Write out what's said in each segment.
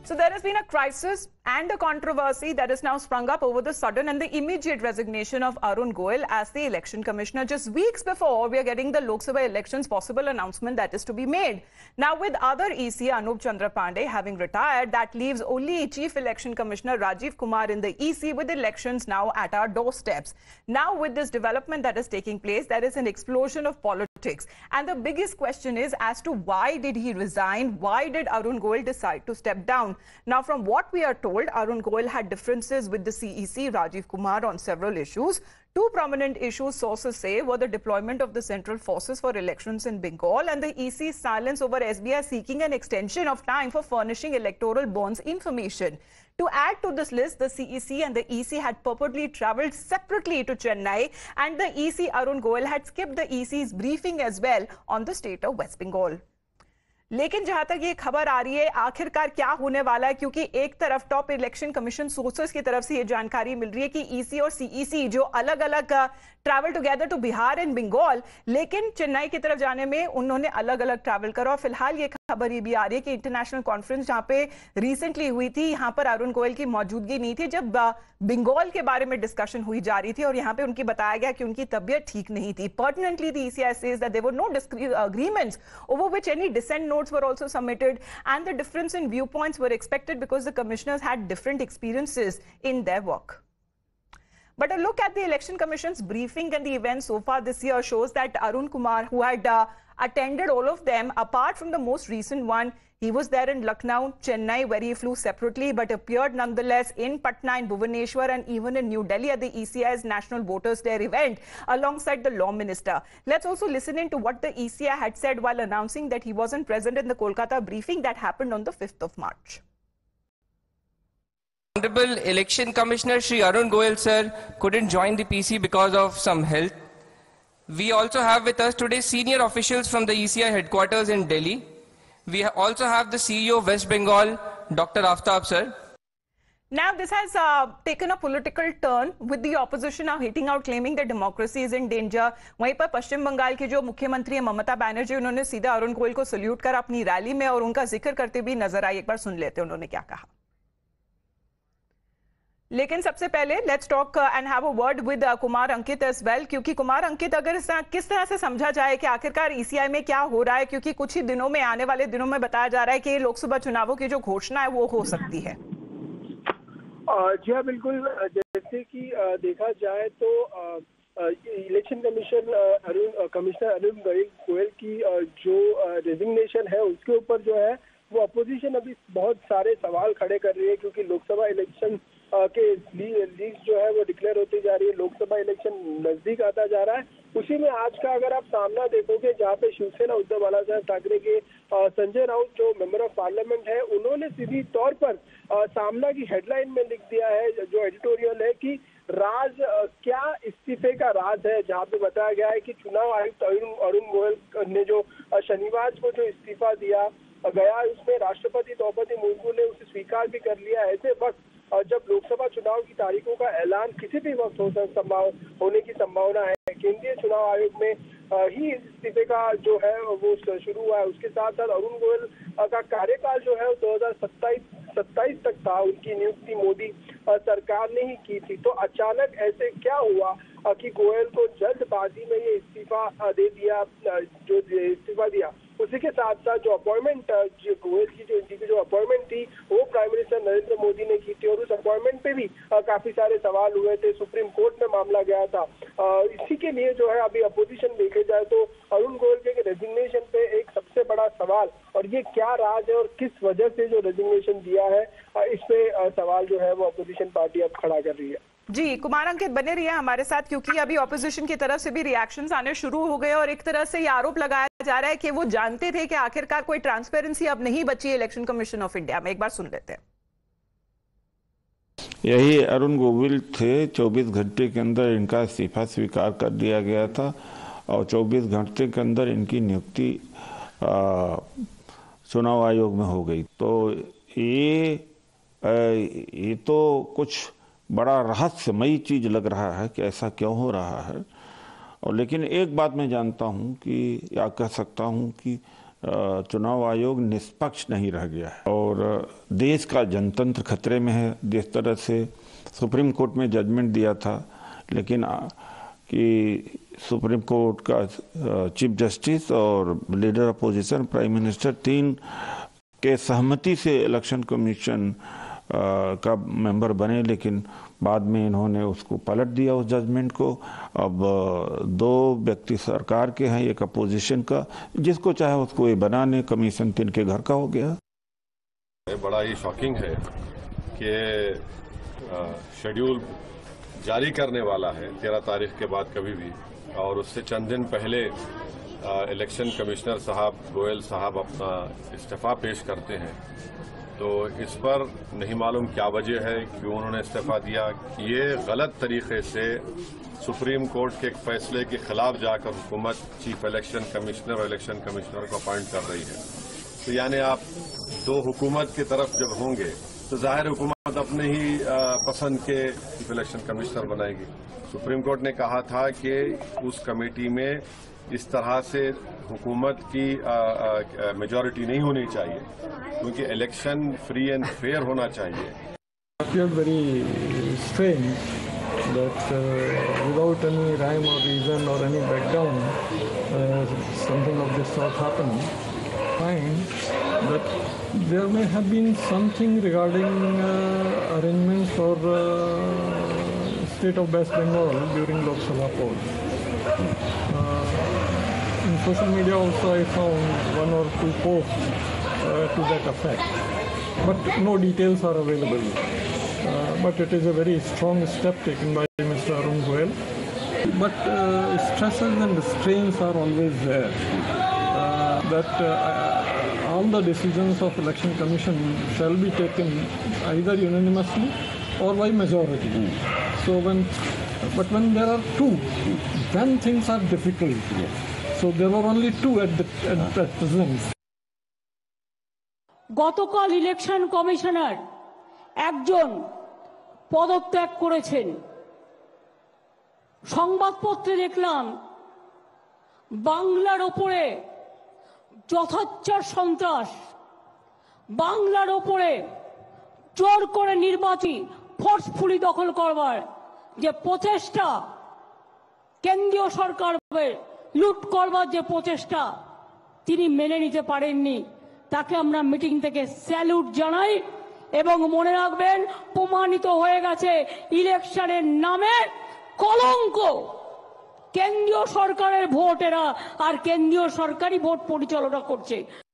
So there has been a crisis and a controversy that has now sprung up over the sudden and the immediate resignation of Arun Goel as the election commissioner. Just weeks before we are getting the Lok Sabha elections possible announcement that is to be made. Now with other EC Anup Chandra Pandey having retired, that leaves only Chief Election Commissioner Rajiv Kumar in the EC with elections now at our doorsteps. Now with this development that is taking place, there is an explosion of politics. And the biggest question is as to why did he resign? Why did Arun Goel decide to step down? Now, from what we are told, Arun Goel had differences with the CEC, Rajiv Kumar, on several issues. Two prominent issues, sources say, were the deployment of the central forces for elections in Bengal and the EC's silence over SBI seeking an extension of time for furnishing electoral bonds information. To add to this list, the CEC and the EC had purportedly travelled separately to Chennai, and the EC Arun Goel had skipped the EC's briefing as well on the state of West Bengal. लेकिन जहां तक ये खबर आ रही है आखिरकार क्या होने वाला है, क्योंकि एक तरफ टॉप इलेक्शन कमीशन सोर्सेस की तरफ से ये जानकारी मिल रही है कि ईसी और सीईसी जो अलग अलग travel together to Bihar and Bengal, लेकिन चेन्नई की तरफ जाने में उन्होंने अलग अलग ट्रैवल करा। और फिलहाल ये खबर ये भी आ रही है कि इंटरनेशनल कॉन्फ्रेंस जहां पे रिसेंटली हुई थी, यहां पर अरुण गोयल की मौजूदगी नहीं थी जब बंगाल के बारे में डिस्कशन हुई जा रही थी, और यहां पे उनकी बताया गया कि उनकी तबीयत ठीक नहीं थी। Pertinently the ECI says that there were no agreements over which any dissent notes were also submitted, and the difference in viewpoints were expected because the commissioners had different experiences in their work. But a look at the Election Commission's briefing and the events so far this year shows that Arun Kumar, who had attended all of them, apart from the most recent one, he was there in Lucknow, Chennai, where he flew separately, but appeared nonetheless in Patna, in Bhubaneswar, and even in New Delhi at the ECI's National Voters' Day event, alongside the Law Minister. Let's also listen in to what the ECI had said while announcing that he wasn't present in the Kolkata briefing that happened on the 5th of March. Honorable Election Commissioner Shri Arun Goel sir couldn't join the PC because of some health. We also have with us today senior officials from the ECI headquarters in Delhi. We also have the CEO of West Bengal, Dr. Aftab sir. Now this has taken a political turn with the opposition now hitting out, claiming that democracy is in danger. वहीं पर पश्चिम बंगाल के जो मुख्यमंत्री है ममता बनर्जी, उन्होंने सीधा अरुण गोयल को salute कर अपनी रैली में और उनका जिक्र करते भी नजर आई। एक बार सुन लेते हैं उन्होंने क्या कहा। लेकिन सबसे पहले let's talk and have a word with Kumar Ankit as well, क्योंकि कुमार अंकित, अगर किस तरह से समझा जाए कि आखिरकार ECI में क्या हो रहा है, क्योंकि कुछ ही दिनों में, आने वाले दिनों में बताया जा रहा है कि लोकसभा चुनावों की जो घोषणा है वो हो सकती है। जी हाँ, बिल्कुल। जैसे कि देखा जाए तो इलेक्शन कमिश्नर अरुण गोयल की जो रेजिग्नेशन है उसके ऊपर जो है वो अपोजिशन अभी बहुत सारे सवाल खड़े कर रही है, क्योंकि लोकसभा इलेक्शन के लीड जो है वो डिक्लेयर होती जा रही है, लोकसभा इलेक्शन नजदीक आता जा रहा है। उसी में आज का अगर आप सामना देखोगे, जहाँ पे शिवसेना उद्धव बालासाहेब ठाकरे के संजय राउत जो मेंबर ऑफ पार्लियामेंट है, उन्होंने सीधी तौर पर सामना की हेडलाइन में लिख दिया है, जो एडिटोरियल है कि राज क्या इस्तीफे का राज है, जहाँ पे बताया गया है कि चुनाव आयुक्त अरुण गोयल ने जो शनिवार को जो इस्तीफा दिया गया, उसमें राष्ट्रपति द्रौपदी मुर्मू ने उसे स्वीकार भी कर लिया। ऐसे वक्त जब लोकसभा चुनाव की तारीखों का ऐलान किसी भी वक्त होने की संभावना है, केंद्रीय चुनाव आयोग में ही इस्तीफे का जो है वो शुरू हुआ है। उसके साथ साथ अरुण गोयल का कार्यकाल जो है 2027 तक था, उनकी नियुक्ति मोदी सरकार ने ही की थी। तो अचानक ऐसे क्या हुआ कि गोयल को जल्दबाजी में ये इस्तीफा दे दिया, जो इस्तीफा दिया। उसी के साथ साथ जो अपॉइंटमेंट गोयल की जो अपॉइंटमेंट थी वो प्राइम मिनिस्टर नरेंद्र मोदी ने की थी, और उस अपॉइंटमेंट पे भी काफी सारे सवाल हुए थे, सुप्रीम कोर्ट में मामला गया था। इसी के लिए जो है अभी अपोजिशन देखे जाए तो अरुण गोयल के रेजिग्नेशन पे एक सबसे बड़ा सवाल, और ये क्या राज है और किस वजह से जो रेजिग्नेशन दिया है, इस पे सवाल जो है वो अपोजिशन पार्टी अब खड़ा कर रही है। जी, कुमार अंकित बने रहिए हमारे साथ, क्योंकि अभी ऑपोजिशन की तरफ से भी रिएक्शंस आने शुरू हो गए और एक तरह से ये आरोप लगाया जा रहा है कि वो जानते थे कि आखिरकार कोई ट्रांसपेरेंसी अब नहीं बची इलेक्शन कमीशन ऑफ इंडिया में। एक बार सुन लेते हैं। यही अरुण गोयल थे, 24 घंटे के अंदर इनका इस्तीफा स्वीकार कर दिया गया था और 24 घंटे के अंदर इनकी नियुक्ति चुनाव आयोग में हो गई। तो ये तो कुछ बड़ा रहस्यमयी चीज लग रहा है कि ऐसा क्यों हो रहा है। और लेकिन एक बात मैं जानता हूं कि, या कह सकता हूं कि चुनाव आयोग निष्पक्ष नहीं रह गया है और देश का जनतंत्र खतरे में है। जिस तरह से सुप्रीम कोर्ट में जजमेंट दिया था, लेकिन कि सुप्रीम कोर्ट का चीफ जस्टिस और लीडर अपोजिशन प्राइम मिनिस्टर तीन के सहमति से इलेक्शन कमीशन का मेंबर बने, लेकिन बाद में इन्होंने उसको पलट दिया उस जजमेंट को। अब दो व्यक्ति सरकार के हैं, एक अपोजिशन का, जिसको चाहे उसको ये बनाने, कमीशन तीन के घर का हो गया। बड़ा ही शॉकिंग है कि शेड्यूल जारी करने वाला है 13 तारीख के बाद कभी भी, और उससे चंद दिन पहले इलेक्शन कमिश्नर साहब गोयल साहब अपना इस्तीफा पेश करते हैं। तो इस पर नहीं मालूम क्या वजह है, क्यों उन्होंने इस्तीफा दिया। ये गलत तरीके से सुप्रीम कोर्ट के एक फैसले के खिलाफ जाकर हुकूमत चीफ इलेक्शन कमिश्नर और इलेक्शन कमिश्नर को अपॉइंट कर रही है। तो यानी आप दो हुकूमत की तरफ जब होंगे तो जाहिर हुकूमत अपने ही पसंद के चीफ इलेक्शन कमिश्नर बनाएगी। सुप्रीम कोर्ट ने कहा था कि उस कमेटी में इस तरह से हुकूमत की मेजॉरिटी नहीं होनी चाहिए, क्योंकि इलेक्शन फ्री एंड फेयर होना चाहिए। Very strange that without any rhyme or reason or any background, something of this sort happened. Find that there may have been something regarding arrangements for state of West Bengal during Lok Sabha polls. In social media also I found one or two posts to that effect, but no details are available. But it is a very strong step taken by Mr. Arun Goel. But stresses and strains are always there. That all the decisions of Election Commission shall be taken either unanimously or by majority. So when there are two, then things are difficult. So there were only two at present. গতকাল election commissioner একজন পদত্যাগ করেছেন। সংবাদপত্রে দেখলাম বাংলার ওপরে যথাচ্ছার সন্ত্রাস, বাংলার ওপরে জোর করে নির্বাচনী ফোর্সফুলি দখল করবার যে প্রচেষ্টা, কেন্দ্রীয় সরকারের লুট করবার যে প্রচেষ্টা তিনি মেনে নিতে পারেননি। তাকে আমরা মিটিং থেকে স্যালুট জানাই এবং মনে রাখবেন প্রমাণিত হয়ে গেছে ইলেকশনের নামে কলঙ্ক কেন্দ্রীয় সরকারের ভোটেরা আর কেন্দ্রীয় সরকারি ভোট পরিচালনা করছে।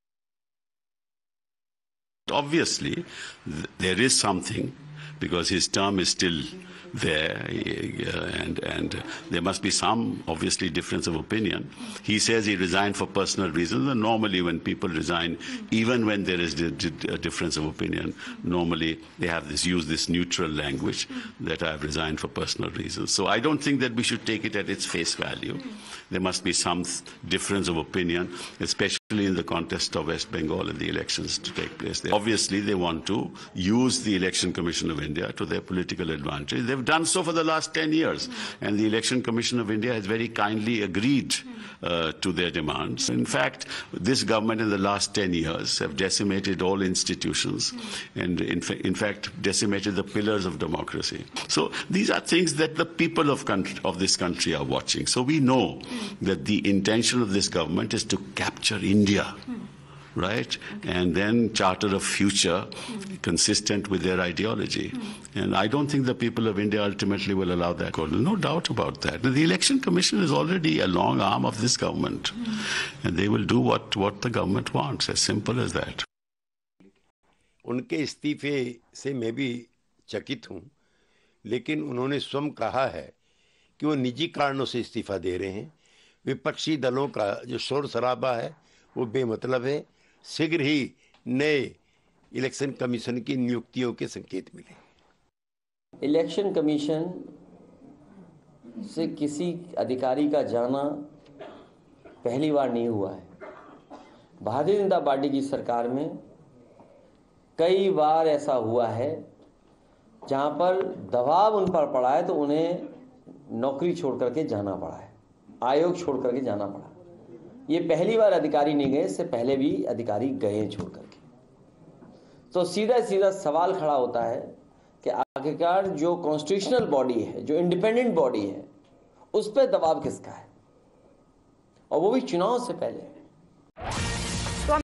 Obviously there is something, because his term is still there, and there must be some obviously difference of opinion. He says he resigned for personal reasons, and normally when people resign, even when there is a difference of opinion, normally they have use this neutral language that I have resigned for personal reasons. So I don't think that we should take it at its face value. There must be some difference of opinion, especially in the context of West Bengal and the elections to take place there. Obviously they want to use the Election Commission of India to their political advantage. They've done so for the last 10 years, and the Election Commission of India has very kindly agreed to their demands. In fact, this government in the last 10 years have decimated all institutions, and in fact decimated the pillars of democracy. So these are things that the people of this country are watching. So we know that the intention of this government is to capture India, right? And then charter a future consistent with their ideology. And I don't think the people of India ultimately will allow that. No doubt about that. The Election Commission is already a long arm of this government. And they will do what the government wants. As simple as that. उनके इस्तीफे से मैं भी चकित हूं, लेकिन उन्होंने स्वयं कहा है कि वो निजी कारणों से इस्तीफा दे रहे हैं। विपक्षी दलों का जो शोर शराबा है वो बेमतलब है। शीघ्र ही नए इलेक्शन कमीशन की नियुक्तियों के संकेत मिले। इलेक्शन कमीशन से किसी अधिकारी का जाना पहली बार नहीं हुआ है। भारतीय जनता पार्टी की सरकार में कई बार ऐसा हुआ है जहां पर दबाव उन पर पड़ा है तो उन्हें नौकरी छोड़ करके जाना पड़ा है, आयोग छोड़ करके जाना पड़ा। ये पहली बार अधिकारी नहीं गए, इससे पहले भी अधिकारी गए छोड़ करके। तो सीधा सीधा सवाल खड़ा होता है कि आखिरकार जो कॉन्स्टिट्यूशनल बॉडी है, जो इंडिपेंडेंट बॉडी है, उस पर दबाव किसका है, और वो भी चुनाव से पहले।